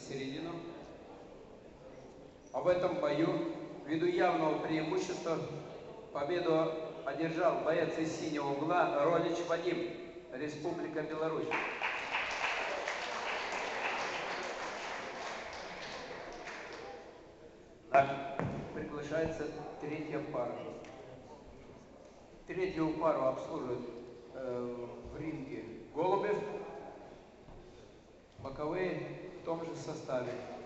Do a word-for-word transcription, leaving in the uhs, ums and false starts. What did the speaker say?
середину. А в этом бою, ввиду явного преимущества, победу одержал боец из синего угла Ролич Вадим, Республика Беларусь. Приглашается третья пара. Третью пару обслуживает э, в ринге Голубев. Боковые в том же составе.